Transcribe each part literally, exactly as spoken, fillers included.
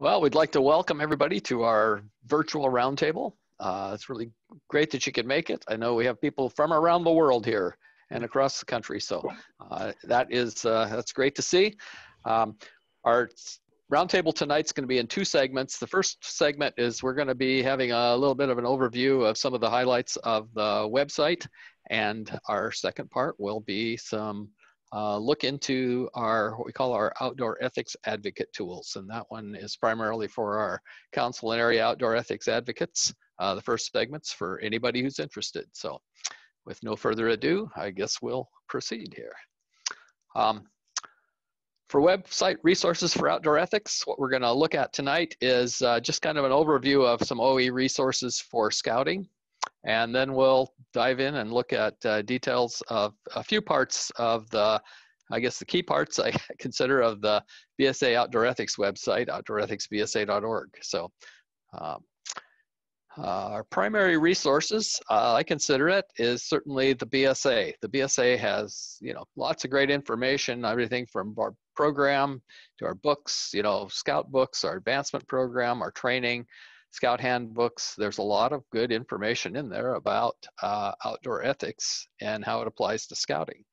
Well, we'd like to welcome everybody to our virtual roundtable. Uh, it's really great that you could make it. I know we have people from around the world here and across the country, so uh, that is uh, that's great to see. Um, our roundtable tonight's going to be in two segments. The first segment is we're going to be having a little bit of an overview of some of the highlights of the website, and our second part will be some Uh, look into our, what we call our outdoor ethics advocate tools. And that one is primarily for our council and area outdoor ethics advocates. Uh, the first segment's for anybody who's interested. So with no further ado, I guess we'll proceed here. Um, for website resources for outdoor ethics, what we're gonna look at tonight is uh, just kind of an overview of some O E resources for scouting. And then we'll dive in and look at uh, details of a few parts of the, I guess the key parts I consider of the B S A Outdoor Ethics website, outdoor ethics b s a dot org. So um, uh, our primary resources, uh, I consider it, is certainly the B S A. The B S A has, you know, lots of great information, everything from our program to our books, you know, scout books, our advancement program, our training, scout handbooks. There's a lot of good information in there about uh, outdoor ethics and how it applies to scouting.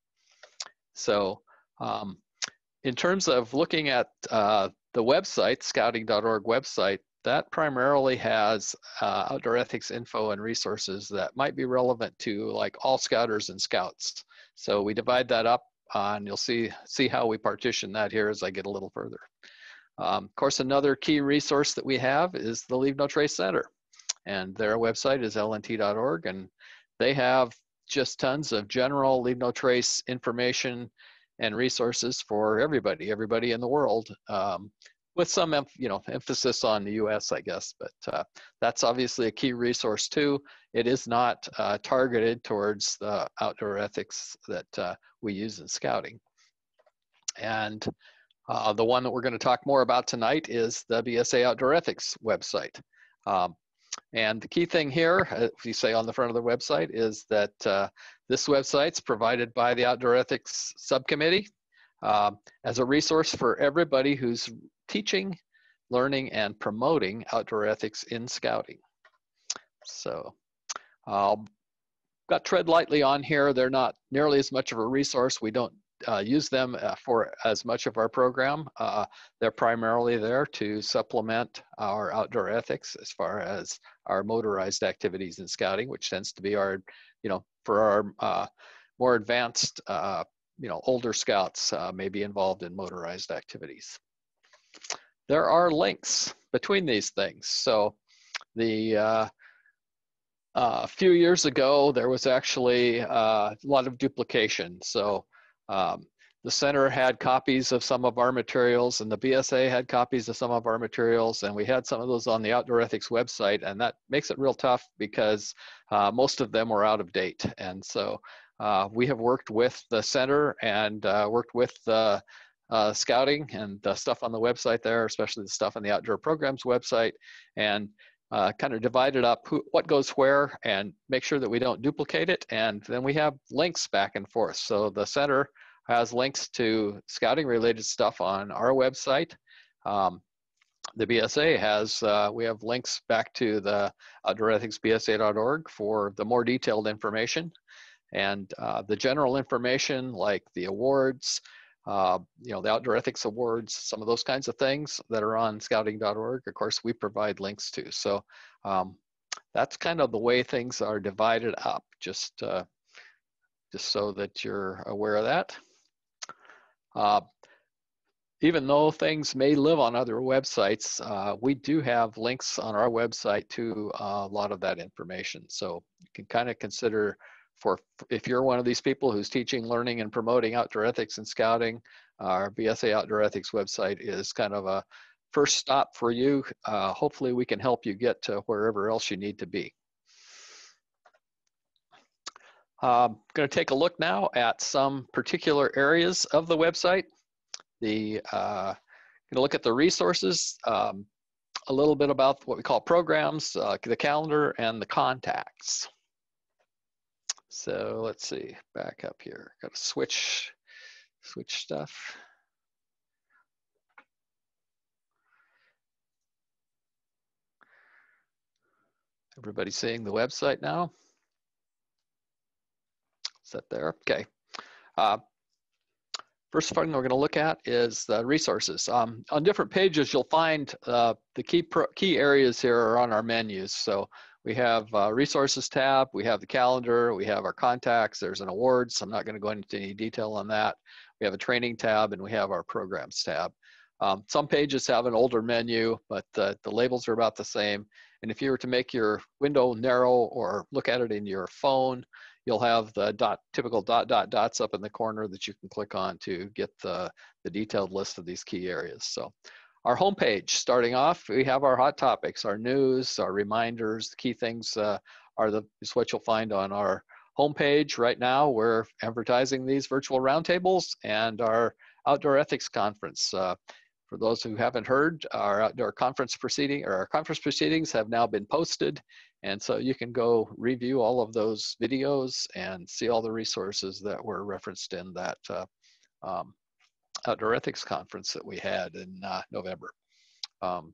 So um, in terms of looking at uh, the website, scouting dot org website, that primarily has uh, outdoor ethics info and resources that might be relevant to like all scouters and scouts. So we divide that up uh, and you'll see, see how we partition that here as I get a little further. Um, of course, another key resource that we have is the Leave No Trace Center, and their website is L N T dot org, and they have just tons of general Leave No Trace information and resources for everybody, everybody in the world, um, with some, you know, emphasis on the U S, I guess, but uh, that's obviously a key resource too. It is not uh, targeted towards the outdoor ethics that uh, we use in scouting. And Uh, the one that we're going to talk more about tonight is the B S A Outdoor Ethics website. Um, and the key thing here, if you say on the front of the website, is that uh, this website's provided by the Outdoor Ethics Subcommittee uh, as a resource for everybody who's teaching, learning, and promoting outdoor ethics in scouting. So I'll got tread lightly on here. They're not nearly as much of a resource. We don't Uh, use them uh, for as much of our program. Uh, they're primarily there to supplement our outdoor ethics as far as our motorized activities in scouting, which tends to be our, you know, for our uh, more advanced, uh, you know, older scouts uh, may be involved in motorized activities. There are links between these things. So the uh, uh, a few years ago, there was actually uh, a lot of duplication. So Um, the center had copies of some of our materials, and the B S A had copies of some of our materials, and we had some of those on the Outdoor Ethics website, and that makes it real tough because uh, most of them were out of date. And so uh, we have worked with the center and uh, worked with the uh, scouting and the stuff on the website there, especially the stuff on the Outdoor Programs website, and uh, kind of divided up who, what goes where and make sure that we don't duplicate it. And then we have links back and forth. So the center has links to scouting related stuff on our website. Um, the B S A has, uh, we have links back to the outdoor ethics b s a dot org for the more detailed information. And uh, the general information like the awards, uh, you know, the Outdoor Ethics Awards, some of those kinds of things that are on scouting dot org, of course, we provide links to. So um, that's kind of the way things are divided up, just, uh, just so that you're aware of that. Uh, even though things may live on other websites, uh, we do have links on our website to uh, a lot of that information. So you can kind of consider, for if you're one of these people who's teaching, learning, and promoting outdoor ethics and scouting, our B S A Outdoor Ethics website is kind of a first stop for you. Uh, hopefully we can help you get to wherever else you need to be. I'm going to take a look now at some particular areas of the website. The uh, going to look at the resources, um, a little bit about what we call programs, uh, the calendar, and the contacts. So let's see, back up here. Got to switch, switch stuff. Everybody seeing the website now? Is that there? Okay. Uh, First thing we're going to look at is the resources. Um, on different pages, you'll find uh, the key pro key areas here are on our menus. So we have uh, resources tab, we have the calendar, we have our contacts, there's an awards. I'm not going to go into any detail on that. We have a training tab, and we have our programs tab. Um, some pages have an older menu, but the, the labels are about the same. And if you were to make your window narrow or look at it in your phone, you'll have the dot, typical dot, dot, dots up in the corner that you can click on to get the, the detailed list of these key areas. So our homepage, starting off, we have our hot topics, our news, our reminders. The key things uh, are the, is what you'll find on our homepage. Right now, we're advertising these virtual roundtables and our outdoor ethics conference. Uh, For those who haven't heard, our outdoor conference proceeding or our conference proceedings have now been posted. And so you can go review all of those videos and see all the resources that were referenced in that uh, um, outdoor ethics conference that we had in uh, November. Um,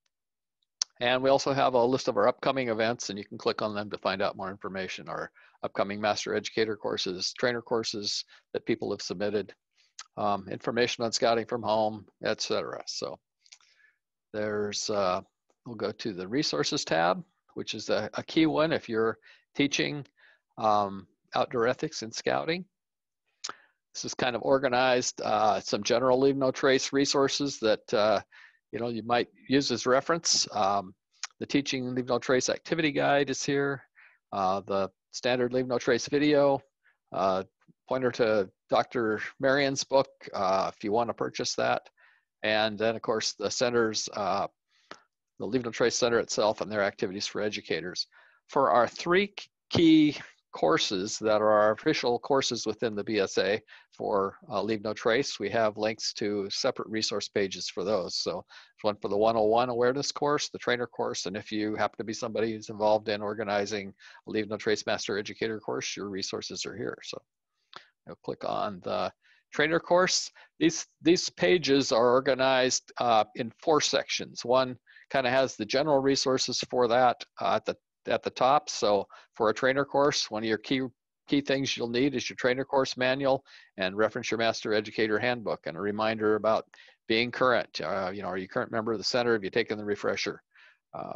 and we also have a list of our upcoming events, and you can click on them to find out more information. Our upcoming master educator courses, trainer courses that people have submitted. Um, information on scouting from home, et cetera. So there's, uh, we'll go to the resources tab, which is a, a key one if you're teaching um, outdoor ethics and scouting. This is kind of organized, uh, some general leave no trace resources that uh, you know you might use as reference. Um, the teaching leave no trace activity guide is here. Uh, the standard leave no trace video. Uh, pointer to Doctor Marion's book uh, if you want to purchase that. And then of course the center's, uh, the Leave No Trace Center itself and their activities for educators. For our three key courses that are our official courses within the B S A for uh, Leave No Trace, we have links to separate resource pages for those. So there's one for the one oh one awareness course, the trainer course, and if you happen to be somebody who's involved in organizing a Leave No Trace Master Educator course, your resources are here. So I'll click on the trainer course. These, these pages are organized uh, in four sections. One kind of has the general resources for that uh, at the at the top. So for a trainer course, one of your key key things you'll need is your trainer course manual and reference your master educator handbook and a reminder about being current. Uh, you know, are you a current member of the center? Have you taken the refresher? Uh,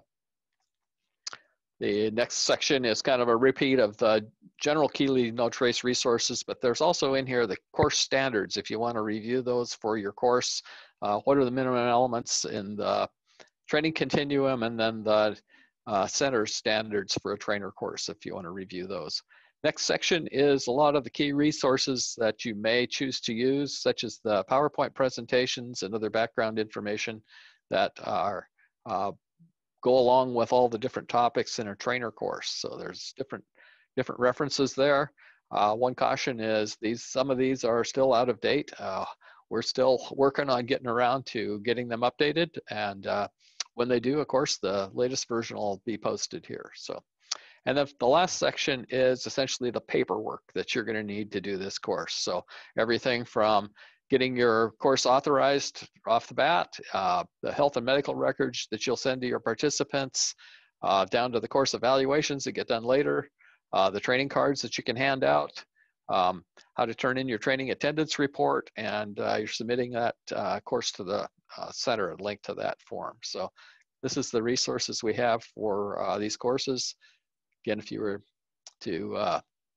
The next section is kind of a repeat of the general key leave no trace resources, but there's also in here the course standards. If you want to review those for your course, uh, what are the minimum elements in the training continuum, and then the uh, center standards for a trainer course if you want to review those. Next section is a lot of the key resources that you may choose to use, such as the PowerPoint presentations and other background information that are uh, go along with all the different topics in a trainer course. So there's different different references there. Uh, one caution is these some of these are still out of date. Uh, we're still working on getting around to getting them updated, and uh, when they do, of course, the latest version will be posted here. So, and then the last section is essentially the paperwork that you're going to need to do this course. So everything from getting your course authorized off the bat, uh, the health and medical records that you'll send to your participants, uh, down to the course evaluations that get done later, uh, the training cards that you can hand out, um, how to turn in your training attendance report, and uh, you're submitting that uh, course to the uh, center, a link to that form. So this is the resources we have for uh, these courses. Again, if you were to uh,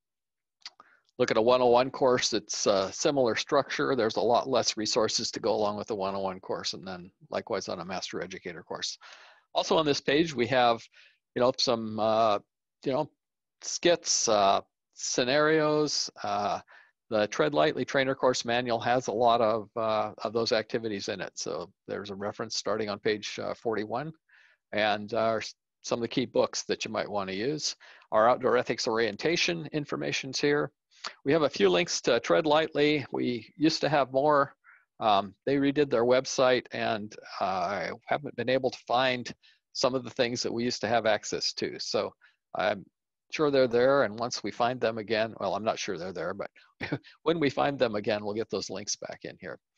look at a one oh one course, it's a similar structure. There's a lot less resources to go along with the one oh one course, and then likewise on a master educator course. Also on this page, we have, you know, some, uh, you know, skits, uh, scenarios. Uh, the Tread Lightly Trainer Course Manual has a lot of, uh, of those activities in it. So there's a reference starting on page uh, forty-one, and uh, some of the key books that you might want to use. Our outdoor ethics orientation information's here. We have a few links to Tread Lightly. We used to have more. Um, they redid their website, and uh, I haven't been able to find some of the things that we used to have access to. So I'm sure they're there, and once we find them again, well, I'm not sure they're there, but when we find them again, we'll get those links back in here.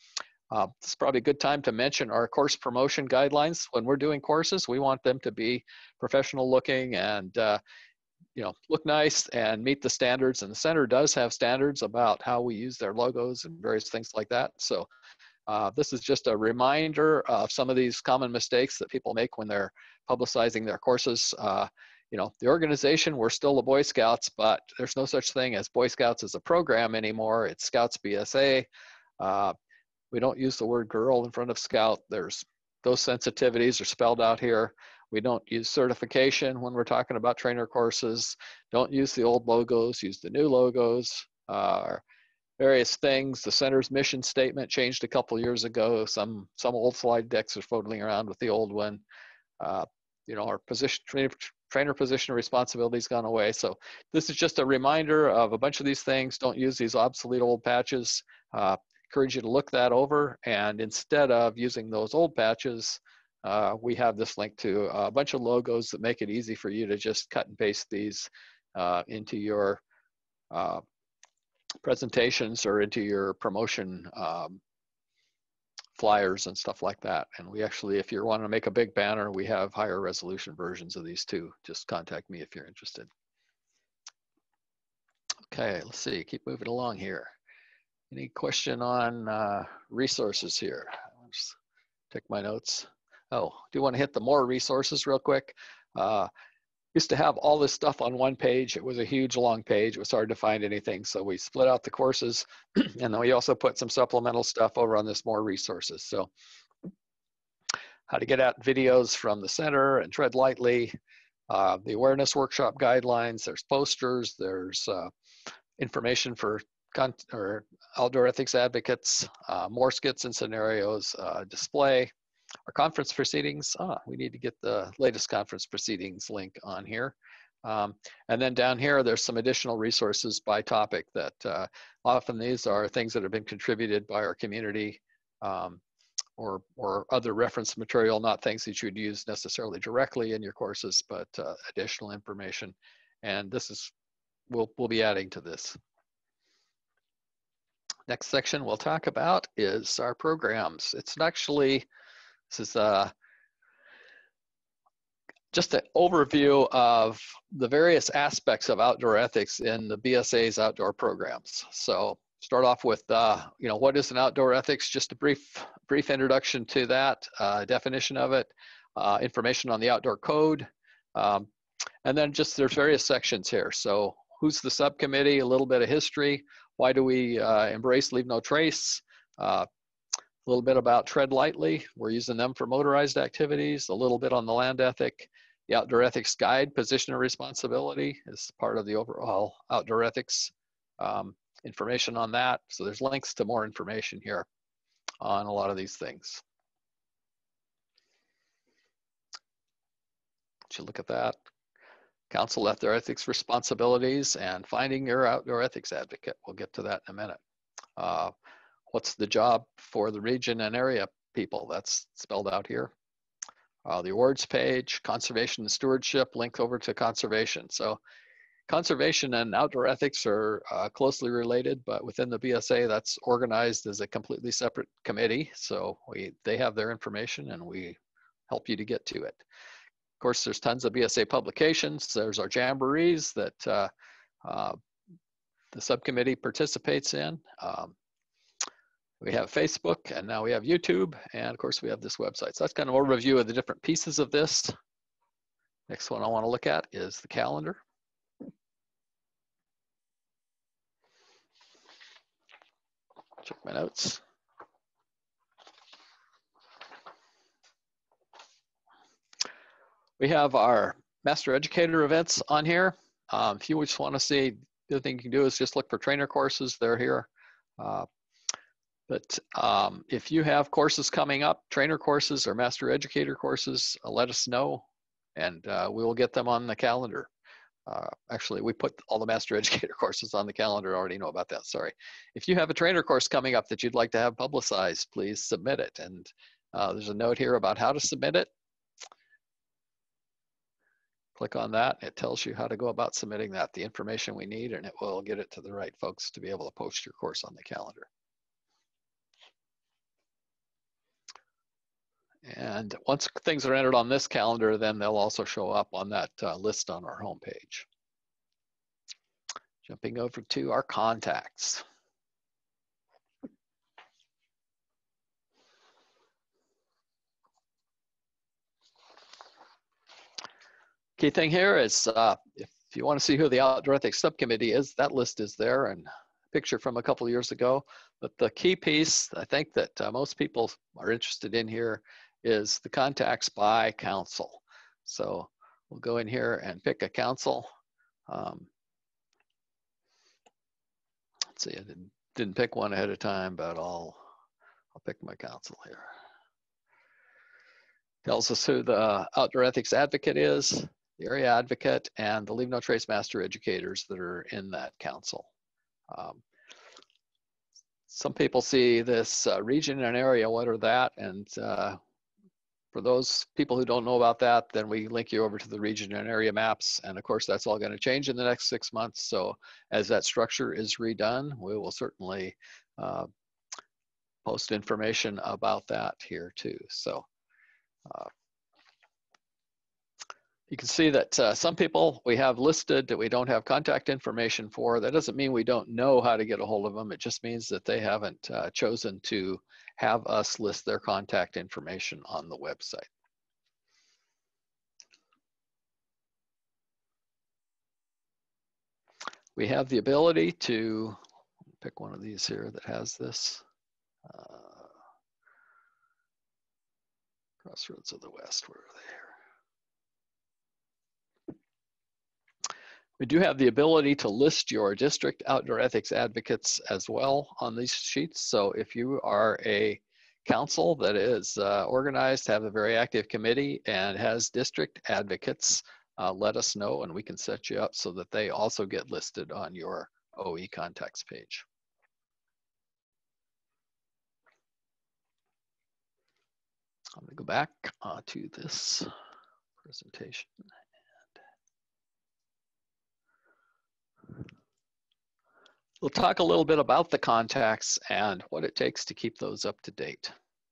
Uh, this is probably a good time to mention our course promotion guidelines. When we're doing courses, we want them to be professional looking and uh, you know, look nice and meet the standards. And the center does have standards about how we use their logos and various things like that. So uh, this is just a reminder of some of these common mistakes that people make when they're publicizing their courses. Uh, you know, the organization, we're still the Boy Scouts, but there's no such thing as Boy Scouts as a program anymore. It's Scouts B S A. Uh, We don't use the word girl in front of Scout. There's those sensitivities are spelled out here. We don't use certification when we're talking about trainer courses. Don't use the old logos, use the new logos. Uh, various things. The center's mission statement changed a couple years ago. Some some old slide decks are floating around with the old one. Uh, you know, our position trainer, trainer position responsibility's gone away. So this is just a reminder of a bunch of these things. Don't use these obsolete old patches. Uh, encourage you to look that over, and instead of using those old patches, uh, we have this link to a bunch of logos that make it easy for you to just cut and paste these uh, into your uh, presentations or into your promotion um, flyers and stuff like that. And we actually, if you want to make a big banner, we have higher resolution versions of these too. Just contact me if you're interested. Okay, let's see, keep moving along here. Any question on uh, resources here? I'll just take my notes. Oh, do you want to hit the more resources real quick? Uh, used to have all this stuff on one page. It was a huge long page. It was hard to find anything. So we split out the courses and then we also put some supplemental stuff over on this more resources. So how to get at videos from the center and Tread Lightly, uh, the awareness workshop guidelines, there's posters, there's uh, information for or outdoor ethics advocates, uh, more skits and scenarios, uh, display, our conference proceedings. Ah, we need to get the latest conference proceedings link on here. Um, and then down here, there's some additional resources by topic that uh, often these are things that have been contributed by our community um, or, or other reference material, not things that you would use necessarily directly in your courses, but uh, additional information. And this is, we'll, we'll be adding to this. Next section we'll talk about is our programs. It's actually, this is uh, just an overview of the various aspects of outdoor ethics in the B S A's outdoor programs. So start off with, uh, you know, what is an outdoor ethics? Just a brief, brief introduction to that, uh, definition of it, uh, information on the outdoor code, um, and then just there's various sections here. So who's the subcommittee, a little bit of history, why do we uh, embrace Leave No Trace, uh, a little bit about Tread Lightly, we're using them for motorized activities, a little bit on the land ethic, the Outdoor Ethics Guide, Position and Responsibility is part of the overall outdoor ethics um, information on that. So there's links to more information here on a lot of these things. Should look at that. Council Outdoor Ethics Responsibilities and finding your outdoor ethics advocate. We'll get to that in a minute. Uh, what's the job for the region and area people? That's spelled out here. Uh, the awards page, conservation and stewardship, link over to conservation. So conservation and outdoor ethics are uh, closely related, but within the B S A, that's organized as a completely separate committee. So we, they have their information and we help you to get to it. Of course, there's tons of B S A publications. There's our jamborees that uh, uh, the subcommittee participates in. Um, we have Facebook, and now we have YouTube, and of course we have this website. So that's kind of an overview of the different pieces of this. Next one I want to look at is the calendar. Check my notes. We have our Master Educator events on here. Um, if you just want to see, the other thing you can do is just look for trainer courses. They're here. Uh, but um, if you have courses coming up, trainer courses or Master Educator courses, uh, let us know and uh, we will get them on the calendar. Uh, actually, we put all the Master Educator courses on the calendar. I already know about that, sorry. If you have a trainer course coming up that you'd like to have publicized, please submit it. And uh, there's a note here about how to submit it. Click on that, it tells you how to go about submitting that, the information we need, and it will get it to the right folks to be able to post your course on the calendar. And once things are entered on this calendar, then they'll also show up on that uh, list on our homepage. Jumping over to our contacts. Key thing here is uh, if you want to see who the Outdoor Ethics Subcommittee is, that list is there, and a picture from a couple of years ago. But the key piece I think that uh, most people are interested in here is the contacts by council. So we'll go in here and pick a council. Um, let's see, I didn't, didn't pick one ahead of time, but I'll, I'll pick my council here. Tells us who the Outdoor Ethics Advocate is, the area advocate, and the Leave No Trace Master educators that are in that council. Um, some people see this uh, region and area, what are that? And uh, for those people who don't know about that, then we link you over to the region and area maps. And of course, that's all going to change in the next six months. So as that structure is redone, we will certainly uh, post information about that here too. So uh, you can see that uh, some people we have listed that we don't have contact information for. That doesn't mean we don't know how to get a hold of them. It just means that they haven't uh, chosen to have us list their contact information on the website. We have the ability to pick one of these here that has this. Uh, Crossroads of the West, where are they here? We do have the ability to list your district outdoor ethics advocates as well on these sheets. So if you are a council that is uh, organized, have a very active committee, and has district advocates, uh, let us know and we can set you up so that they also get listed on your O E contacts page. I'm going to go back uh, to this presentation. We'll talk a little bit about the contacts and what it takes to keep those up to date.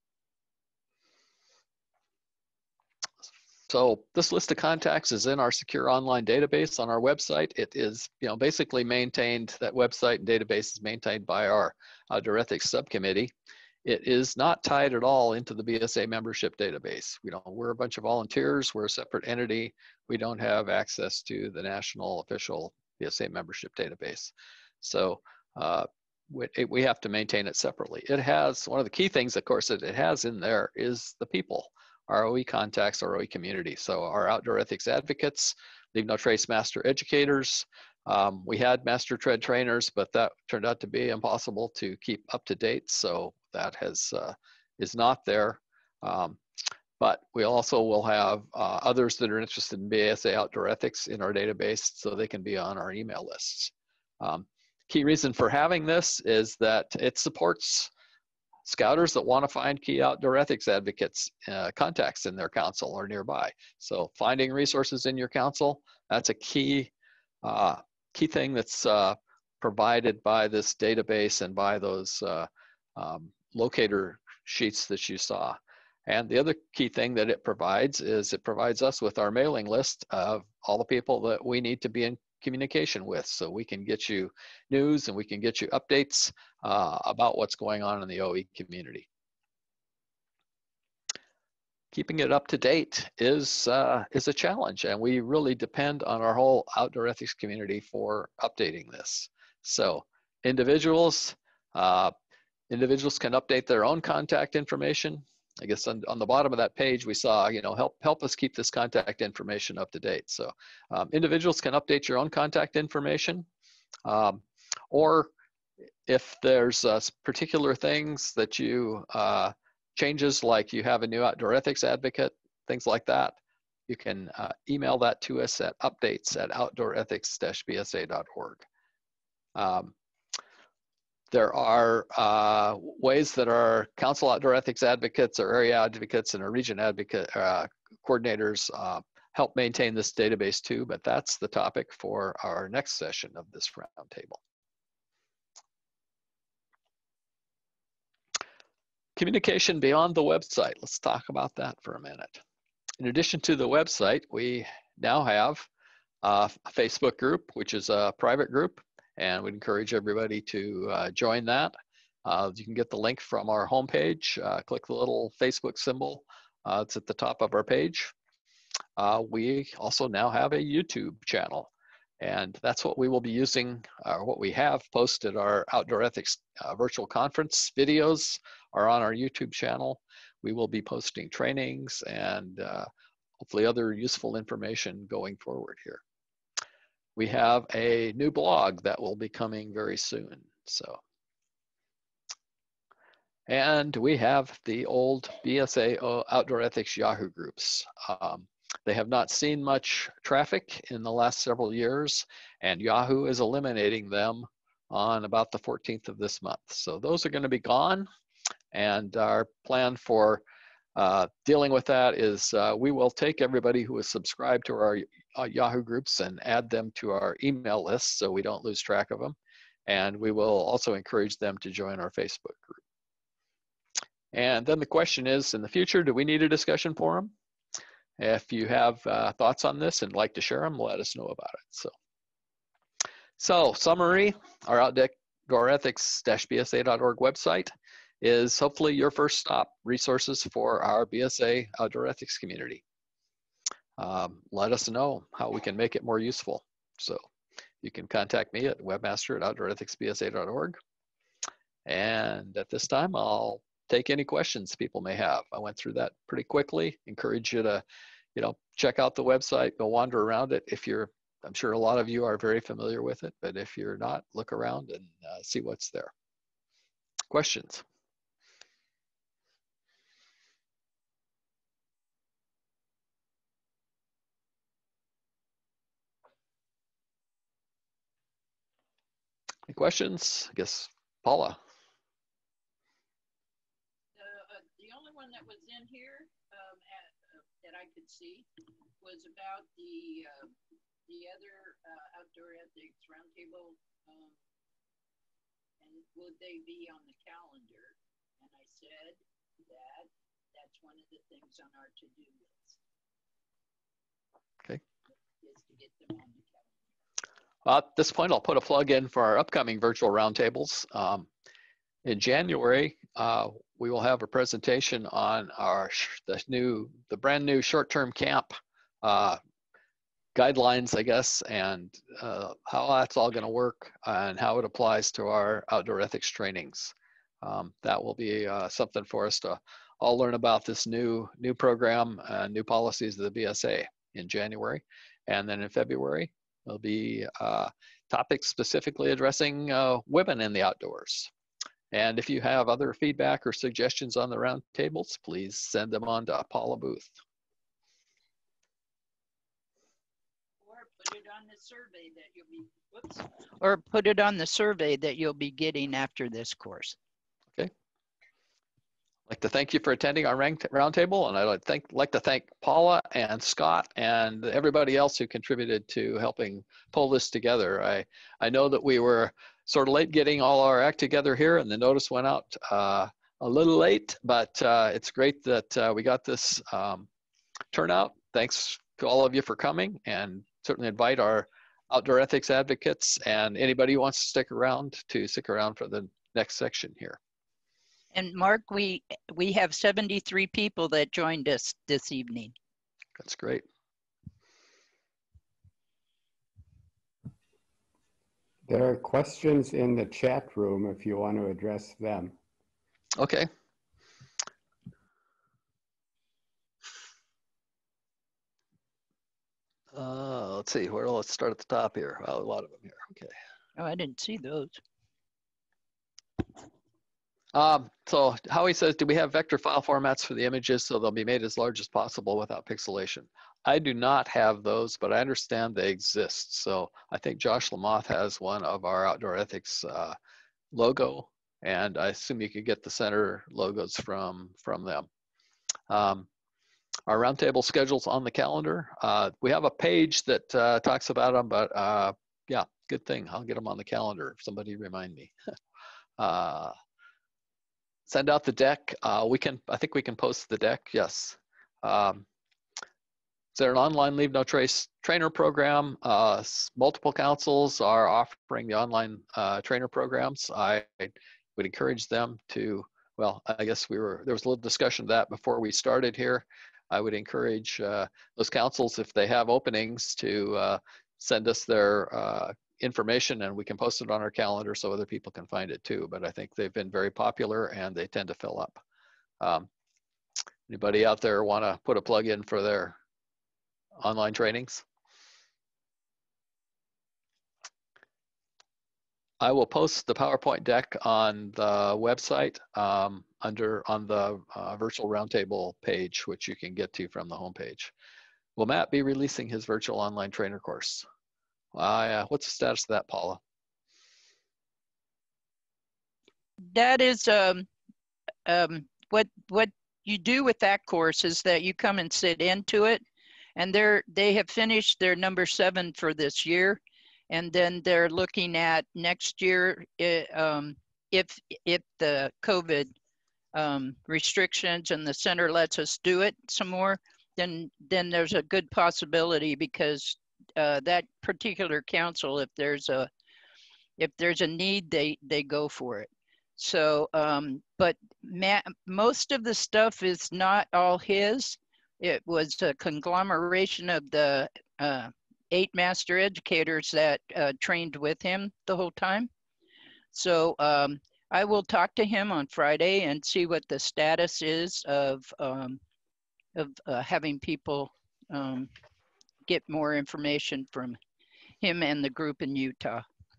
So this list of contacts is in our secure online database on our website. It is, you know, basically maintained, that website and database is maintained by our Outdoor Ethics Subcommittee. It is not tied at all into the B S A membership database. We don't, we're a bunch of volunteers, we're a separate entity. We don't have access to the national official B S A membership database. So uh, we, it, we have to maintain it separately. It has, one of the key things, of course, that it has in there is the people, our O E contacts, our O E community. So our outdoor ethics advocates, Leave No Trace Master educators. Um, we had Master Tread trainers, but that turned out to be impossible to keep up to date. So that has uh, is not there. Um, but we also will have uh, others that are interested in B S A outdoor ethics in our database, so they can be on our email lists. Um, Key reason for having this is that it supports scouters that want to find key outdoor ethics advocates uh, contacts in their council or nearby. So finding resources in your council, that's a key uh, key thing that's uh, provided by this database and by those uh, um, locator sheets that you saw. And the other key thing that it provides is it provides us with our mailing list of all the people that we need to be in communication with, so we can get you news and we can get you updates uh, about what's going on in the O E community. Keeping it up to date is uh, is a challenge, and we really depend on our whole outdoor ethics community for updating this. So individuals, uh, individuals can update their own contact information. I guess on, on the bottom of that page, we saw, you know, help help us keep this contact information up to date. So um, individuals can update your own contact information, um, or if there's uh, particular things that you, uh, changes like you have a new outdoor ethics advocate, things like that, you can uh, email that to us at updates at outdoor ethics dash B S A dot org. Um, There are uh, ways that our council outdoor ethics advocates, or area advocates, and our region advocate uh, coordinators uh, help maintain this database too, but that's the topic for our next session of this roundtable. Communication beyond the website. Let's talk about that for a minute. In addition to the website, we now have a Facebook group, which is a private group, and we'd encourage everybody to uh, join that. Uh, you can get the link from our homepage. Uh, click the little Facebook symbol. Uh, it's at the top of our page. Uh, we also now have a YouTube channel, and that's what we will be using, uh, what we have posted. Our Outdoor Ethics uh, virtual conference videos are on our YouTube channel. We will be posting trainings and uh, hopefully other useful information going forward here. We have a new blog that will be coming very soon. So, and we have the old B S A Outdoor Ethics Yahoo groups. Um, they have not seen much traffic in the last several years, and Yahoo is eliminating them on about the fourteenth of this month. So those are going to be gone, and our plan for uh, dealing with that is uh, we will take everybody who is subscribed to our uh, Yahoo groups and add them to our email list so we don't lose track of them. And we will also encourage them to join our Facebook group. And then the question is, in the future, do we need a discussion forum? If you have uh, thoughts on this and like to share them, let us know about it. So, so summary, our outdoor ethics dash B S A dot org website is hopefully your first stop resources for our B S A outdoor ethics community. Um, let us know how we can make it more useful. So you can contact me at webmaster at outdoor ethics B S A dot org. And at this time, I'll take any questions people may have. I went through that pretty quickly. Encourage you to, you know, check out the website, go wander around it. If you're, I'm sure a lot of you are very familiar with it, but if you're not, look around and uh, see what's there. Questions? Any questions? I guess Paula. One that was in here um, at, uh, that I could see was about the uh, the other uh, outdoor ethics roundtable, um, and would they be on the calendar? And I said that that's one of the things on our to-do list. Okay. Is to get them on the calendar. Well, at this point, I'll put a plug in for our upcoming virtual roundtables. Um, in January, uh, we will have a presentation on our the new, the brand new short-term camp uh, guidelines, I guess, and uh, how that's all going to work and how it applies to our outdoor ethics trainings. Um, that will be uh, something for us to all learn about this new new program, uh, new policies of the B S A in January, and then in February there'll be uh, topics specifically addressing uh, women in the outdoors. And if you have other feedback or suggestions on the roundtables, please send them on to Paula Booth. Or put it on the survey that you'll be, whoops. Or put it on the survey that you'll be getting after this course. Okay. I'd like to thank you for attending our roundtable, and I'd like to thank, like to thank Paula and Scott and everybody else who contributed to helping pull this together. I, I know that we were sort of late getting all our act together here, and the notice went out uh, a little late, but uh, it's great that uh, we got this um, turnout. Thanks to all of you for coming, and certainly invite our outdoor ethics advocates and anybody who wants to stick around to stick around for the next section here. And Mark, we we have seventy-three people that joined us this evening. That's great. There are questions in the chat room if you want to address them. Okay. Uh, let's see, where, let's start at the top here. Well, a lot of them here, okay. Oh, I didn't see those. Um, so Howie says, do we have vector file formats for the images so they'll be made as large as possible without pixelation? I do not have those, but I understand they exist. So I think Josh Lamoth has one of our outdoor ethics uh, logo, and I assume you could get the center logos from, from them. Um, our roundtable schedule's on the calendar. Uh, we have a page that uh, talks about them, but uh, yeah, good thing. I'll get them on the calendar if somebody remind me. uh, send out the deck. Uh, we can, I think we can post the deck, yes. Um, is there an online Leave No Trace trainer program? Uh, multiple councils are offering the online uh, trainer programs. I would encourage them to, well, I guess we were, there was a little discussion of that before we started here. I would encourage uh, those councils, if they have openings, to uh, send us their uh, information and we can post it on our calendar so other people can find it too. But I think they've been very popular and they tend to fill up. Um, anybody out there want to put a plug in for their online trainings? I will post the PowerPoint deck on the website um, under on the uh, virtual roundtable page, which you can get to from the homepage. Will Matt be releasing his virtual online trainer course? Uh, yeah. What's the status of that, Paula? That is um, um, what what you do with that course is that you come and sit into it, and they're they have finished their number seven for this year, and then they're looking at next year it, um, if if the COVID um, restrictions and the center lets us do it some more, then then there's a good possibility, because uh, that particular council, if there's a if there's a need, they they go for it. So, um, but Matt, most of the stuff is not all his. It was a conglomeration of the uh, eight master educators that uh, trained with him the whole time. So um, I will talk to him on Friday and see what the status is of, um, of uh, having people um, get more information from him and the group in Utah.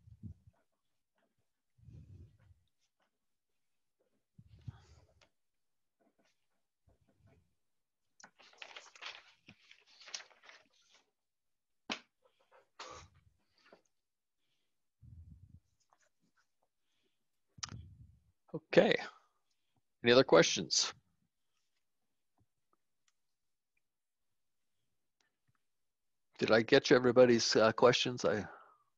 Okay. Any other questions? Did I get you everybody's uh, questions? I.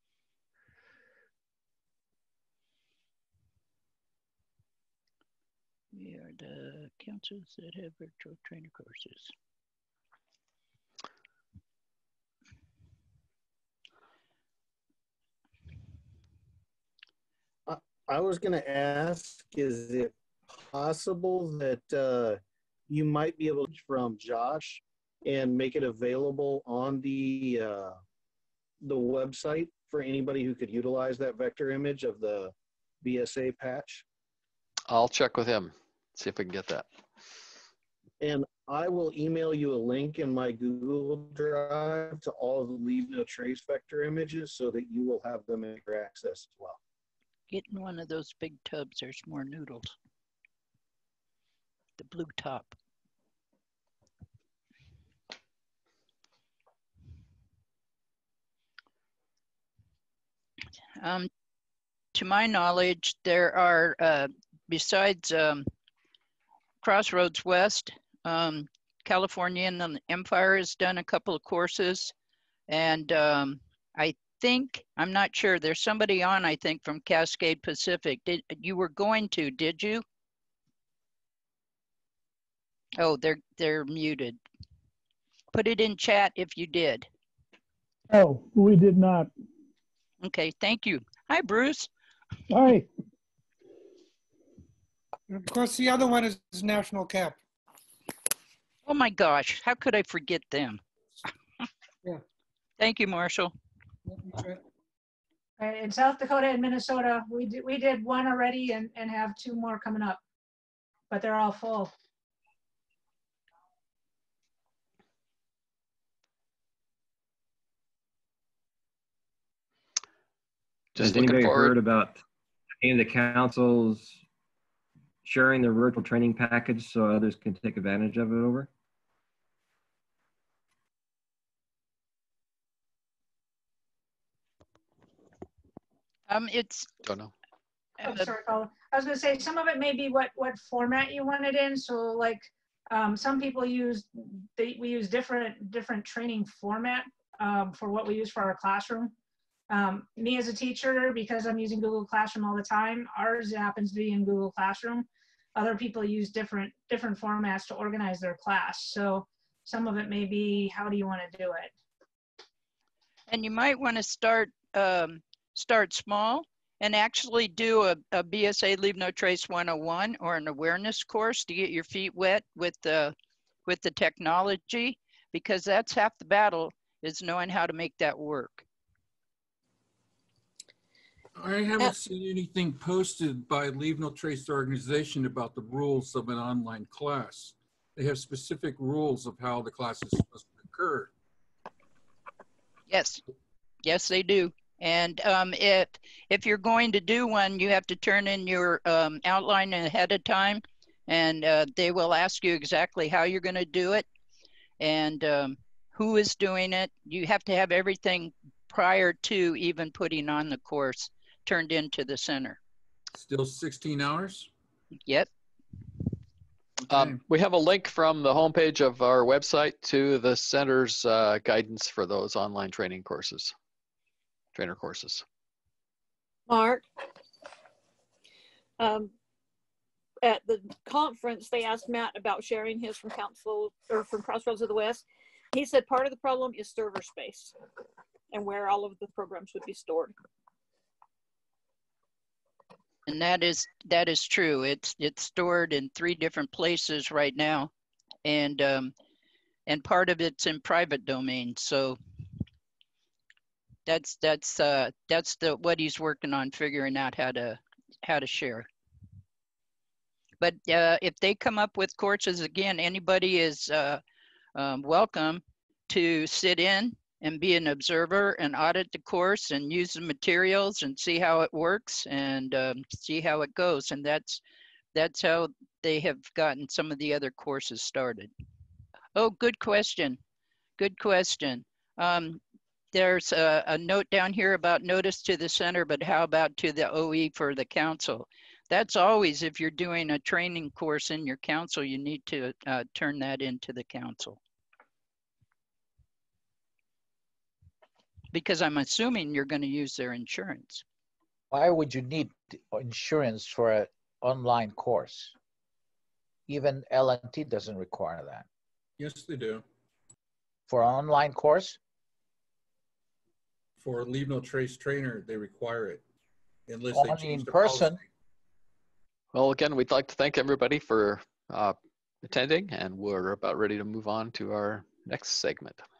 We are the councils that have virtual trainer courses. I was going to ask, is it possible that uh, you might be able to from Josh and make it available on the uh, the website for anybody who could utilize that vector image of the B S A patch? I'll check with him, see if we can get that. And I will email you a link in my Google Drive to all of the Leave No Trace vector images so that you will have them in your access as well. Get in one of those big tubs, there's more noodles. The blue top. Um, to my knowledge, there are, uh, besides um, Crossroads West, um, California and the Empire has done a couple of courses. And um, I think, I'm not sure, there's somebody on, I think, from Cascade Pacific. Did you were going to, did you? Oh, they're they're muted. Put it in chat if you did. Oh, we did not. Okay, thank you. Hi, Bruce. Hi. Of course, the other one is National Cap. Oh my gosh, how could I forget them? Yeah. Thank you, Marshall. Right, in South Dakota and Minnesota, we did, we did one already and, and have two more coming up, but they're all full. Just Has anybody forward. heard about any of the councils sharing their virtual training package so others can take advantage of it over? Um, it's. Don't know. Oh, Uh, sorry, Paula. I was gonna say, some of it may be what, what format you want it in. So like, um, some people use, they, we use different, different training format um, for what we use for our classroom. Um, me as a teacher, because I'm using Google Classroom all the time, ours happens to be in Google Classroom. other people use different different formats to organize their class. So some of it may be, how do you want to do it? And you might want to start um, start small and actually do a, a B S A Leave No Trace one oh one or an awareness course to get your feet wet with the with the technology, because that's half the battle, is knowing how to make that work. I haven't seen anything posted by Leave No Trace organization about the rules of an online class. They have specific rules of how the class is supposed to occur. Yes, yes, they do. And um, if, if you're going to do one, you have to turn in your um, outline ahead of time, and uh, they will ask you exactly how you're going to do it and um, who is doing it. You have to have everything prior to even putting on the course turned into the center. Still sixteen hours? Yep. Okay. Um, we have a link from the homepage of our website to the center's uh, guidance for those online training courses, trainer courses. Mark, um, at the conference, they asked Matt about sharing his from Council or from Crossroads of the West. He said part of the problem is server space and where all of the programs would be stored. And that is that is true. It's it's stored in three different places right now, and um, and part of it's in private domain. So that's that's uh, that's the what he's working on, figuring out how to how to share. But uh, if they come up with courses, again, anybody is uh, um, welcome to sit in and be an observer and audit the course and use the materials and see how it works and um, see how it goes. And that's that's how they have gotten some of the other courses started. Oh, good question. Good question. Um, there's a, a note down here about notice to the center, but how about to the O E for the council? That's always, if you're doing a training course in your council, you need to uh, turn that into the council. Because I'm assuming you're going to use their insurance. Why would you need insurance for an online course? Even L and T doesn't require that. Yes, they do. For an online course? For a Leave No Trace trainer, they require it. Unless Only they change in the person. policy. Well, again, we'd like to thank everybody for uh, attending, and we're about ready to move on to our next segment.